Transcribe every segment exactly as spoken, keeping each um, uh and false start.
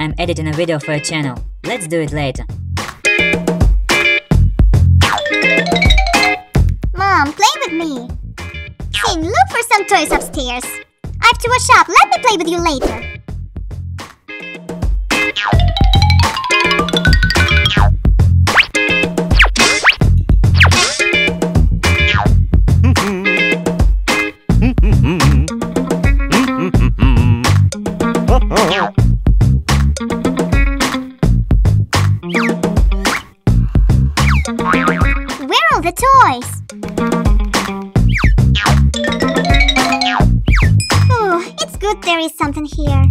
I'm editing a video for a channel. Let's do it later. Mom, play with me. Finn, look for some toys upstairs. I have to wash up. Let me play with you later. Where are the toys? Oh, it's good there is something here.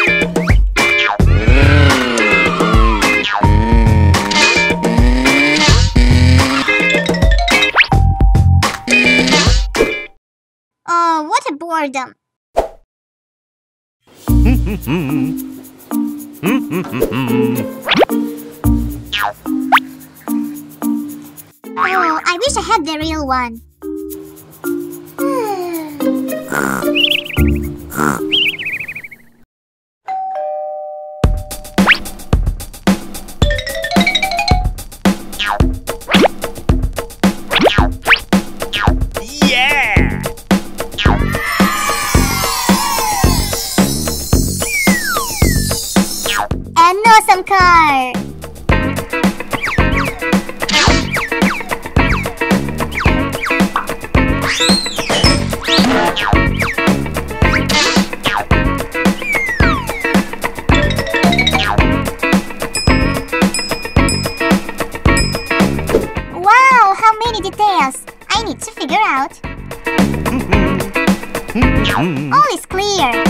Oh, what a boredom. Oh, I wish I had the real one. Yeah! An awesome car! Wow, how many details! I need to figure out. All is clear.